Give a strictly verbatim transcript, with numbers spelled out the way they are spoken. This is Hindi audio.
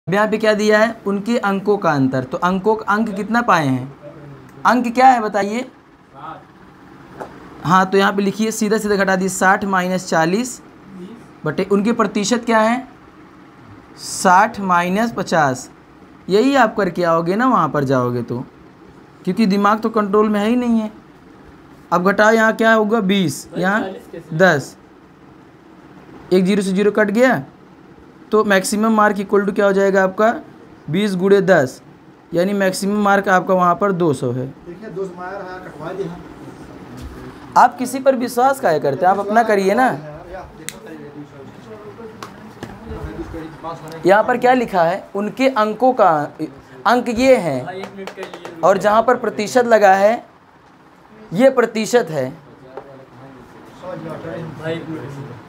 अब यहाँ पे क्या दिया है, उनके अंकों का अंतर। तो अंकों का अंक कितना पाए हैं, अंक क्या है बताइए। हाँ तो यहाँ पे लिखिए, सीधा सीधा घटा दिए, साठ माइनस चालीस बटे उनके प्रतिशत क्या है, साठ माइनस पचास। यही आप करके आओगे ना वहाँ पर जाओगे तो, क्योंकि दिमाग तो कंट्रोल में है ही नहीं है। अब घटाओ, यहाँ क्या होगा बीस, यहाँ दस, एक जीरो से जीरो कट गया, तो मैक्सिमम मार्क इक्वल टू क्या हो जाएगा आपका बीस गुणे दस, यानी मैक्सिमम मार्क आपका वहाँ पर दो सौ है। आप किसी पर विश्वास काहे करते हैं, आप अपना करिए ना। यहाँ पर क्या लिखा है, उनके अंकों का अंक ये है, और जहाँ पर प्रतिशत लगा है ये प्रतिशत है।